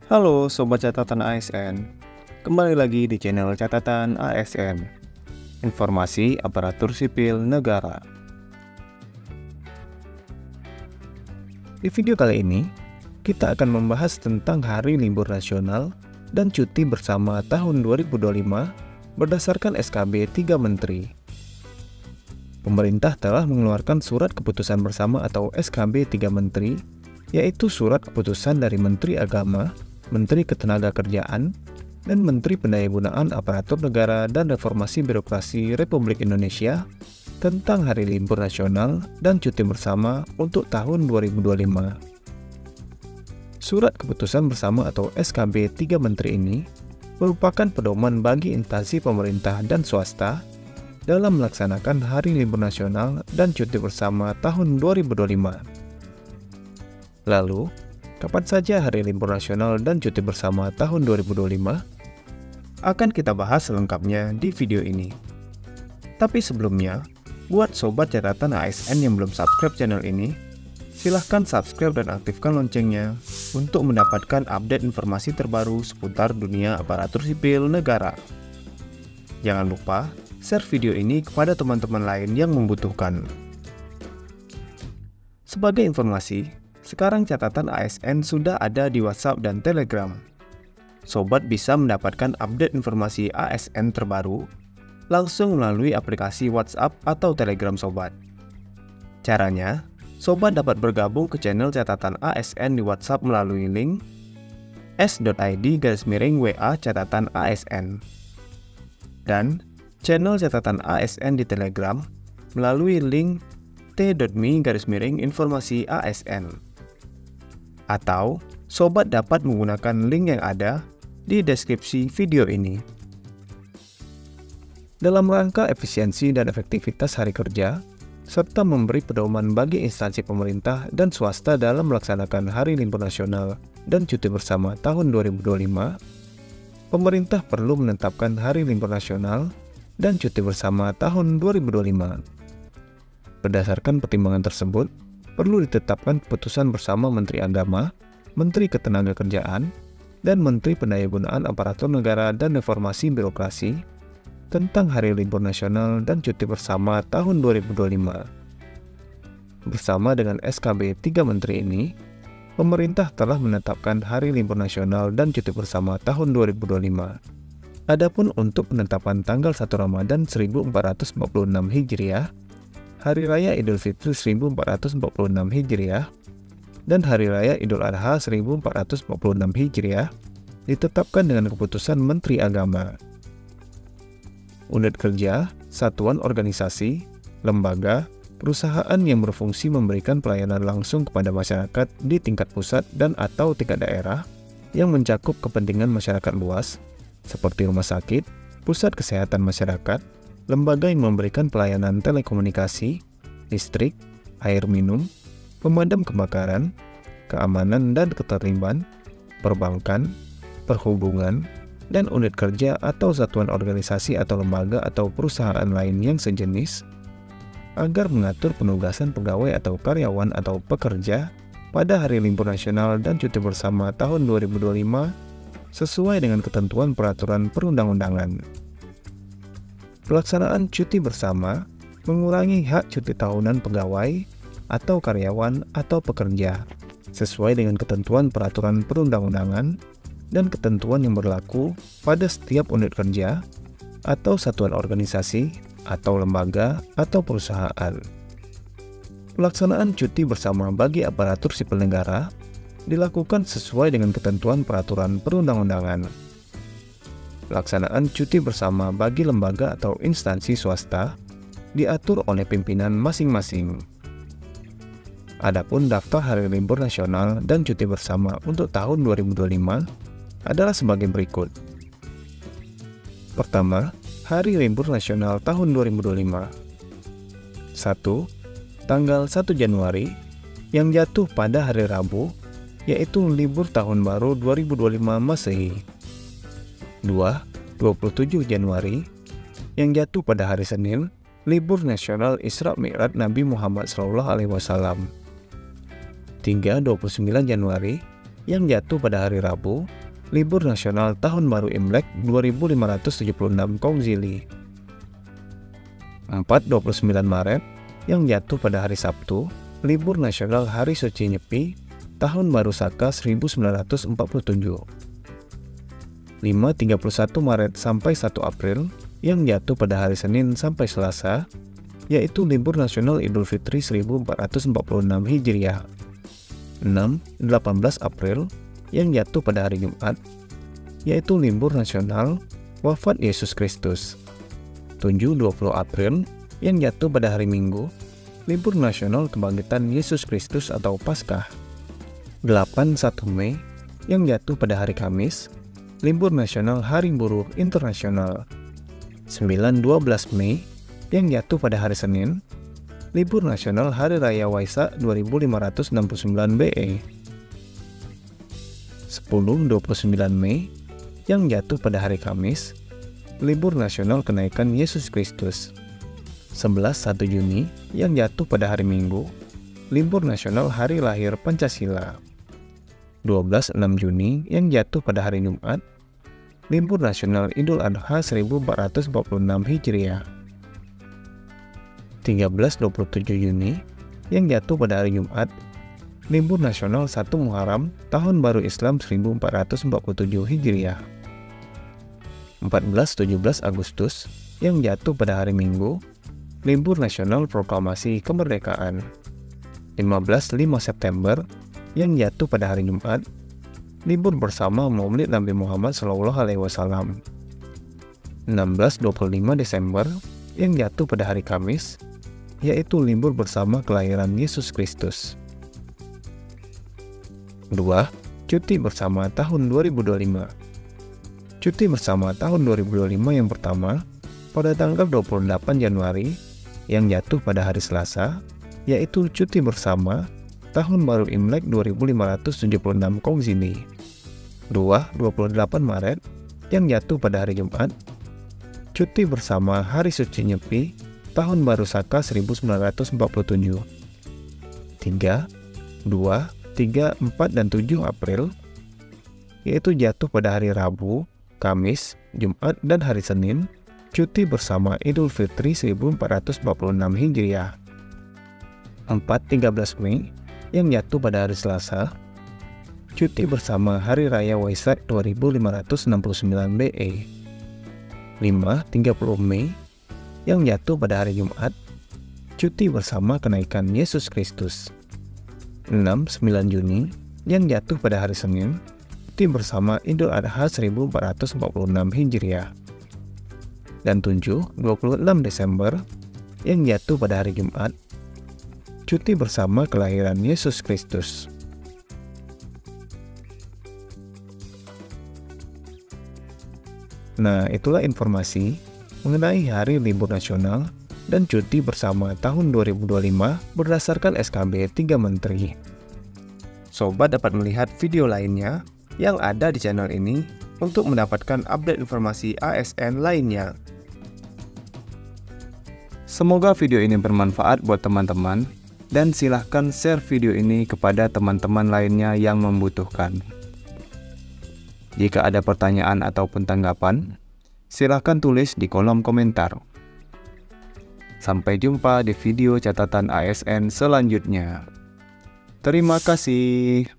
Halo Sobat Catatan ASN, kembali lagi di channel Catatan ASN, Informasi Aparatur Sipil Negara. Di video kali ini, kita akan membahas tentang Hari Libur Nasional dan Cuti Bersama tahun 2025 berdasarkan SKB 3 Menteri. Pemerintah telah mengeluarkan Surat Keputusan Bersama atau SKB 3 Menteri, yaitu Surat Keputusan dari Menteri Agama, Menteri Ketenagakerjaan, dan Menteri Pendayagunaan Aparatur Negara dan Reformasi Birokrasi Republik Indonesia tentang Hari Libur Nasional dan Cuti Bersama untuk tahun 2025. Surat Keputusan Bersama atau SKB 3 Menteri ini merupakan pedoman bagi instansi pemerintah dan swasta dalam melaksanakan Hari Libur Nasional dan Cuti Bersama tahun 2025. Lalu, kapan saja Hari Libur Nasional dan Cuti Bersama tahun 2025? Akan kita bahas selengkapnya di video ini. Tapi sebelumnya, buat Sobat Catatan ASN yang belum subscribe channel ini, silahkan subscribe dan aktifkan loncengnya untuk mendapatkan update informasi terbaru seputar dunia aparatur sipil negara. Jangan lupa share video ini kepada teman-teman lain yang membutuhkan. Sebagai informasi, sekarang catatan ASN sudah ada di WhatsApp dan Telegram. Sobat bisa mendapatkan update informasi ASN terbaru langsung melalui aplikasi WhatsApp atau Telegram Sobat. Caranya, Sobat dapat bergabung ke channel catatan ASN di WhatsApp melalui link s.id/WA catatan ASN dan channel catatan ASN di Telegram melalui link t.me/informasi ASN. Atau, Sobat dapat menggunakan link yang ada di deskripsi video ini. Dalam rangka efisiensi dan efektivitas hari kerja, serta memberi pedoman bagi instansi pemerintah dan swasta dalam melaksanakan Hari Libur Nasional dan Cuti Bersama tahun 2025, pemerintah perlu menetapkan Hari Libur Nasional dan Cuti Bersama tahun 2025. Berdasarkan pertimbangan tersebut, perlu ditetapkan keputusan bersama Menteri Agama, Menteri Ketenagakerjaan, dan Menteri Pendayagunaan Aparatur Negara dan Reformasi Birokrasi tentang Hari Libur Nasional dan Cuti Bersama tahun 2025. Bersama dengan SKB 3 Menteri ini, pemerintah telah menetapkan Hari Libur Nasional dan Cuti Bersama tahun 2025. Adapun untuk penetapan tanggal 1 Ramadan 1446 Hijriah, Hari Raya Idul Fitri 1446 Hijriah, dan Hari Raya Idul Adha 1446 Hijriah ditetapkan dengan keputusan Menteri Agama. Unit kerja, satuan organisasi, lembaga, perusahaan yang berfungsi memberikan pelayanan langsung kepada masyarakat di tingkat pusat dan atau tingkat daerah yang mencakup kepentingan masyarakat luas, seperti rumah sakit, pusat kesehatan masyarakat, lembaga yang memberikan pelayanan telekomunikasi, listrik, air minum, pemadam kebakaran, keamanan dan ketertiban, perbankan, perhubungan, dan unit kerja atau satuan organisasi atau lembaga atau perusahaan lain yang sejenis, agar mengatur penugasan pegawai atau karyawan atau pekerja pada Hari Libur Nasional dan Cuti Bersama tahun 2025 sesuai dengan ketentuan peraturan perundang-undangan. Pelaksanaan cuti bersama mengurangi hak cuti tahunan pegawai atau karyawan atau pekerja sesuai dengan ketentuan peraturan perundang-undangan dan ketentuan yang berlaku pada setiap unit kerja atau satuan organisasi atau lembaga atau perusahaan. Pelaksanaan cuti bersama bagi aparatur sipil negara dilakukan sesuai dengan ketentuan peraturan perundang-undangan. Pelaksanaan cuti bersama bagi lembaga atau instansi swasta diatur oleh pimpinan masing-masing. Adapun daftar Hari Libur Nasional dan Cuti Bersama untuk tahun 2025 adalah sebagai berikut. Pertama, Hari Libur Nasional tahun 2025. 1. Tanggal 1 Januari yang jatuh pada hari Rabu, yaitu libur tahun baru 2025 Masehi. 2. 27 Januari yang jatuh pada hari Senin, libur nasional Isra Mi'raj Nabi Muhammad SAW. 3. 29 Januari yang jatuh pada hari Rabu, libur nasional Tahun Baru Imlek 2576 Kongzili. 29 Maret, yang jatuh pada hari Sabtu, libur nasional Hari Suci Nyepi, Tahun Baru Saka 1947. 31 Maret sampai 1 April, yang jatuh pada hari Senin sampai Selasa, yaitu libur nasional Idul Fitri 1446 Hijriah. 18 April, yang jatuh pada hari Jumat, yaitu libur nasional Wafat Yesus Kristus. 20 April, yang jatuh pada hari Minggu, libur nasional Kebangkitan Yesus Kristus atau Paskah. 1 Mei, yang jatuh pada hari Kamis, libur nasional Hari Buruh Internasional. 12 Mei, yang jatuh pada hari Senin, libur nasional Hari Raya Waisak 2569 BE. 29 Mei, yang jatuh pada hari Kamis, libur nasional Kenaikan Yesus Kristus. 1 Juni, yang jatuh pada hari Minggu, libur nasional Hari Lahir Pancasila. 6 Juni, yang jatuh pada hari Jumat, libur nasional Idul Adha 1446 Hijriah. 27 Juni, yang jatuh pada hari Jumat, libur nasional 1 Muharram Tahun Baru Islam 1447 Hijriah. 17 Agustus, yang jatuh pada hari Minggu, libur nasional Proklamasi Kemerdekaan. 5 September, yang jatuh pada hari Jumat, libur bersama Maulid Nabi Muhammad SAW. 25 Desember, yang jatuh pada hari Kamis, yaitu libur bersama kelahiran Yesus Kristus. 2. Cuti bersama tahun 2025. Cuti bersama tahun 2025 yang pertama, pada tanggal 28 Januari, yang jatuh pada hari Selasa, yaitu cuti bersama Tahun Baru Imlek 2576 Kongzili. 28 Maret, yang jatuh pada hari Jumat, cuti bersama Hari Suci Nyepi, Tahun Baru Saka 1947. 3, 2, 3, 4, dan 7 April, yaitu jatuh pada hari Rabu, Kamis, Jumat, dan hari Senin, cuti bersama Idul Fitri 1446 Hijriah. 13 Mei, yang jatuh pada hari Selasa, cuti bersama Hari Raya Waisak 2569 BE. 30 Mei, yang jatuh pada hari Jumat, cuti bersama Kenaikan Yesus Kristus. 9 Juni, yang jatuh pada hari Senin, cuti bersama Idul Adha 1446 Hijriah. Dan 26 Desember, yang jatuh pada hari Jumat, cuti bersama kelahiran Yesus Kristus. Nah, itulah informasi mengenai hari libur nasional dan cuti bersama tahun 2025 berdasarkan SKB 3 Menteri. Sobat dapat melihat video lainnya yang ada di channel ini untuk mendapatkan update informasi ASN lainnya. Semoga video ini bermanfaat buat teman-teman, dan silahkan share video ini kepada teman-teman lainnya yang membutuhkan. Jika ada pertanyaan ataupun tanggapan, silahkan tulis di kolom komentar. Sampai jumpa di video catatan ASN selanjutnya. Terima kasih.